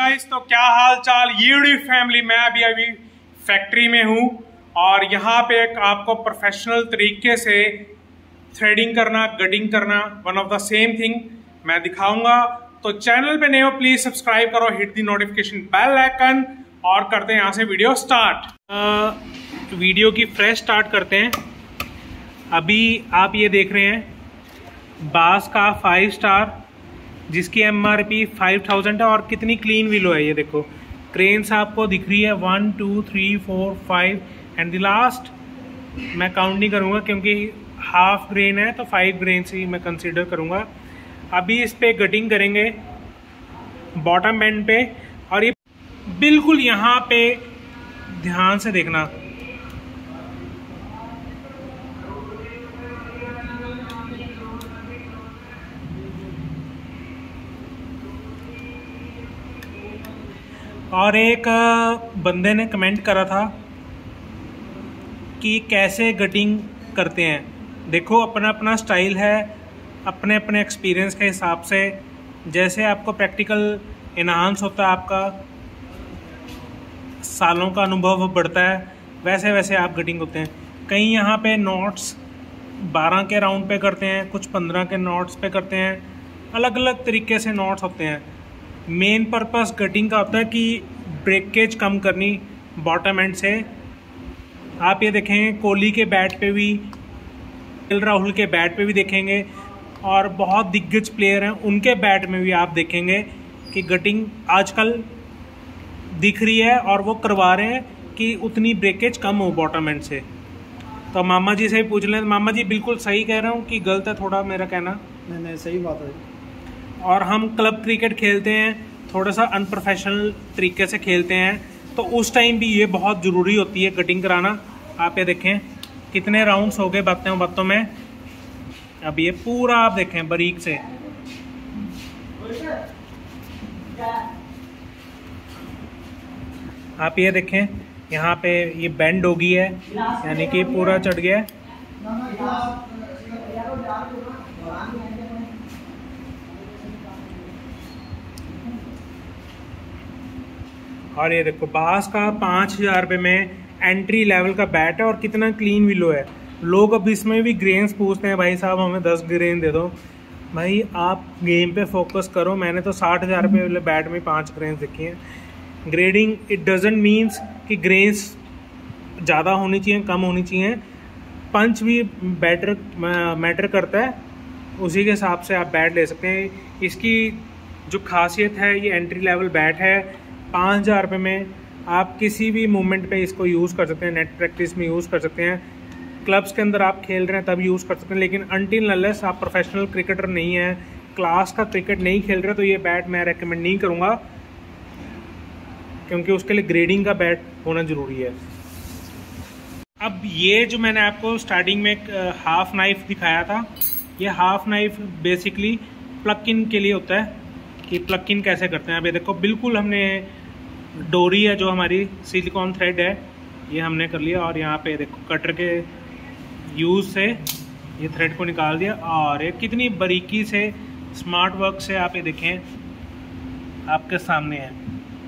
Guys, तो क्या हाल चाल यूडी फैमिली। मैं अभी फैक्ट्री में हूँ और यहाँ पे एक आपको प्रोफेशनल तरीके से थ्रेडिंग करना, गटिंग करना, one of the same thing मैं दिखाऊंगा। तो चैनल पे नए हो प्लीज सब्सक्राइब करो, hit the notification bell icon और करते हैं यहाँ से वीडियो स्टार्ट। वीडियो की फ्रेश स्टार्ट करते हैं। अभी आप ये देख रहे हैं बास का 5 स्टार जिसकी MRP 5000 है और कितनी क्लीन विलो है। ये देखो क्रेन्स आपको दिख रही है 1 2 3 4 5 एंड द लास्ट मैं काउंट नहीं करूँगा क्योंकि हाफ ग्रेन है तो 5 ग्रेन ही मैं कंसीडर करूँगा। अभी इस पे गटिंग करेंगे बॉटम एंड पे और ये बिल्कुल यहाँ पे ध्यान से देखना। और एक बंदे ने कमेंट करा था कि कैसे गटिंग करते हैं। देखो अपना अपना स्टाइल है, अपने अपने एक्सपीरियंस के हिसाब से जैसे आपको प्रैक्टिकल इन्हांस होता है, आपका सालों का अनुभव बढ़ता है, वैसे वैसे आप गटिंग होते हैं। कहीं यहाँ पे नॉट्स 12 के राउंड पे करते हैं, कुछ 15 के नॉट्स पे करते हैं, अलग अलग तरीके से नॉट्स होते हैं। मेन पर्पस गटिंग का होता है कि ब्रेकेज कम करनी बॉटम एंड से। आप ये देखेंगे कोहली के बैट पे भी, राहुल के बैट पे भी देखेंगे और बहुत दिग्गज प्लेयर हैं उनके बैट में भी आप देखेंगे कि गटिंग आजकल दिख रही है और वो करवा रहे हैं कि उतनी ब्रेकेज कम हो बॉटम एंड से। तो मामा जी से भी पूछ लें। मामा जी बिल्कुल सही कह रहा हूँ कि गलत है थोड़ा मेरा कहना? नहीं, सही बात है। और हम क्लब क्रिकेट खेलते हैं, थोड़ा सा अनप्रोफेशनल तरीके से खेलते हैं, तो उस टाइम भी ये बहुत ज़रूरी होती है गटिंग कराना। आप ये देखें कितने राउंड्स हो गए बातों में। अब ये पूरा आप देखें बारीक से। आप ये देखें यहाँ पे ये बेंड हो गई है, यानी कि पूरा चढ़ गया है। और ये देखो बास का 5000 रुपये में एंट्री लेवल का बैट है और कितना क्लीन विलो है। लोग अब इसमें भी ग्रेन्स पूछते हैं, भाई साहब हमें 10 ग्रेन दे दो। भाई आप गेम पे फोकस करो। मैंने तो 60,000 रुपये वाले बैट में 5 ग्रेन्स देखी हैं। ग्रेडिंग इट डजेंट मीन्स कि ग्रेन्स ज़्यादा होनी चाहिए कम होनी चाहिए, पंच भी मैटर करता है, उसी के हिसाब से आप बैट ले सकते हैं। इसकी जो खासियत है ये एंट्री लेवल बैट है। 5000 रुपये में आप किसी भी मूवमेंट पे इसको यूज़ कर सकते हैं, नेट प्रैक्टिस में यूज़ कर सकते हैं, क्लब्स के अंदर आप खेल रहे हैं तब यूज़ कर सकते हैं। लेकिन अनटिल अनलेस आप प्रोफेशनल क्रिकेटर नहीं है, क्लास का क्रिकेट नहीं खेल रहे, तो ये बैट मैं रेकमेंड नहीं करूँगा क्योंकि उसके लिए ग्रेडिंग का बैट होना ज़रूरी है। अब ये जो मैंने आपको स्टार्टिंग में एक हाफ नाइफ दिखाया था, ये half knife basically plug in के लिए होता है कि प्लग इन कैसे करते हैं। अब ये देखो बिल्कुल हमने डोरी है जो हमारी सिलिकॉन थ्रेड है ये हमने कर लिया और यहाँ पे देखो कटर के यूज़ से ये थ्रेड को निकाल दिया और ये कितनी बारीकी से स्मार्ट वर्क से आप ये देखें आपके सामने है।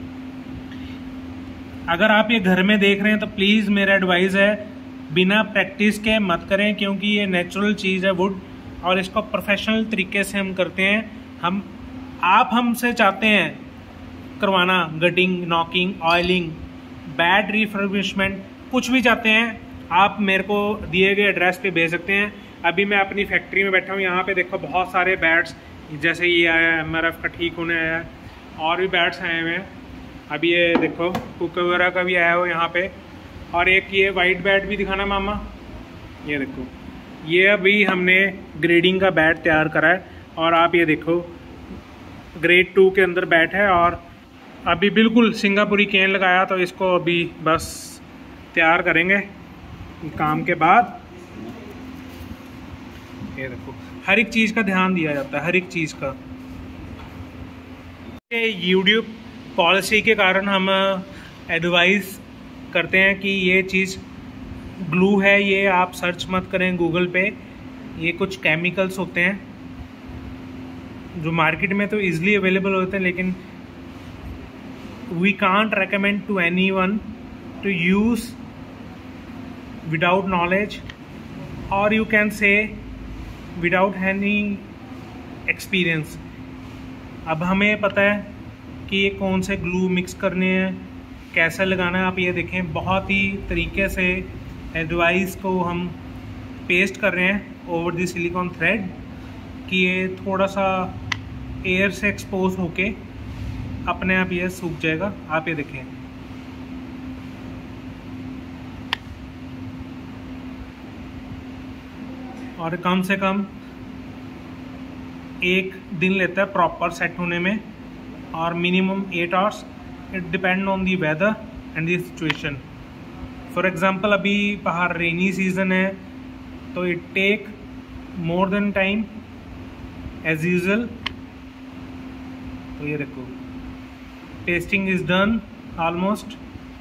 अगर आप ये घर में देख रहे हैं तो प्लीज़ मेरा एडवाइस है बिना प्रैक्टिस के मत करें क्योंकि ये नेचुरल चीज़ है वुड और इसको प्रोफेशनल तरीके से हम करते हैं। आप हमसे चाहते हैं करवाना gutting, knocking, oiling, bat refurbishment, कुछ भी चाहते हैं आप मेरे को दिए गए एड्रेस पे भेज सकते हैं। अभी मैं अपनी फैक्ट्री में बैठा हूँ, यहाँ पे देखो बहुत सारे बैट्स जैसे ये आया है MRF का ठीक होने आया है और भी बैट्स आए हुए हैं। अभी ये देखो कुक वगैरह का भी आया हो यहाँ पे। और एक ये वाइट बैट भी दिखाना मामा, ये देखो ये अभी हमने ग्रेडिंग का बैट तैयार करा है और आप ये देखो ग्रेड 2 के अंदर बैट है और अभी बिल्कुल सिंगापुरी केन लगाया तो इसको अभी बस तैयार करेंगे काम के बाद। ये देखो हर एक चीज़ का ध्यान दिया जाता है, हर एक चीज़ का। यूट्यूब पॉलिसी के कारण हम एडवाइस करते हैं कि ये चीज़ ग्लू है, ये आप सर्च मत करें गूगल पे। ये कुछ केमिकल्स होते हैं जो मार्केट में तो ईजिली अवेलेबल होते हैं, लेकिन we can't recommend to anyone to use without knowledge, or you can say without any experience. अब हमें पता है कि ये कौन से ग्लू मिक्स करने हैं, कैसे लगाना है। आप ये देखें, बहुत ही तरीके से एडवाइस को हम पेस्ट कर रहे हैं ओवर द सिलिकॉन थ्रेड कि ये थोड़ा सा एयर से एक्सपोज होके अपने आप ये सूख जाएगा। आप ये देखें, और कम से कम 1 दिन लेता है प्रॉपर सेट होने में, और minimum 8 hours. It depend on the weather and the situation. For example अभी बाहर रेनी सीजन है तो it take more than time as usual. तो ये देखो, टेस्टिंग इज डन ऑलमोस्ट।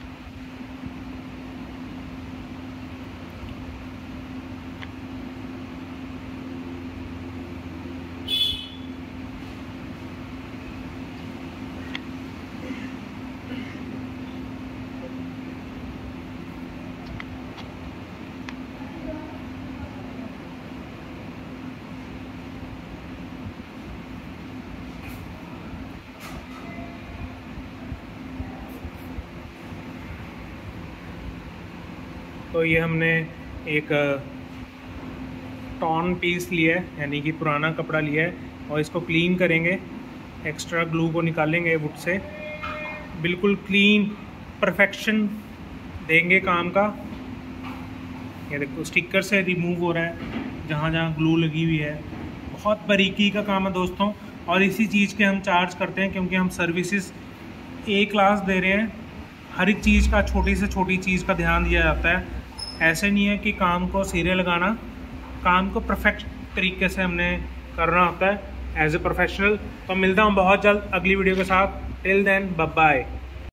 तो ये हमने एक टॉर्न पीस लिया है, यानी कि पुराना कपड़ा लिया है, और इसको क्लीन करेंगे, एक्स्ट्रा ग्लू को निकालेंगे वुड से, बिल्कुल क्लीन परफेक्शन देंगे काम का। ये देखो, स्टिकर से रिमूव हो रहा है जहाँ जहाँ ग्लू लगी हुई है। बहुत बारीकी का काम है दोस्तों, और इसी चीज़ के हम चार्ज करते हैं क्योंकि हम सर्विसेज ए क्लास दे रहे हैं। हर एक चीज़ का, छोटी से छोटी चीज़ का ध्यान दिया जाता है। ऐसे नहीं है कि काम को सिरे लगाना, काम को परफेक्ट तरीके से हमने करना होता है एज ए प्रोफेशनल। तो मिलता हूँ बहुत जल्द अगली वीडियो के साथ। Till then bye bye.